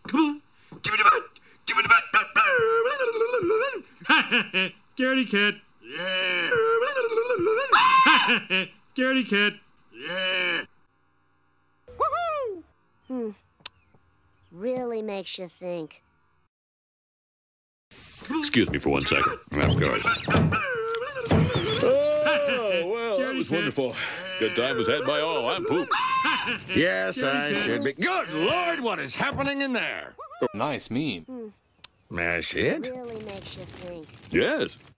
Come on. Give me the butt. Give me the butt. Scaredy cat. Yeah. Scaredy cat. Yeah. Really makes you think. Excuse me for 1 second. Of course. Oh, well, that was wonderful. Good time was had by all. I'm pooped. Yes, I should be. Good Lord, what is happening in there? Nice meme. That's it? Really makes you think. Yes.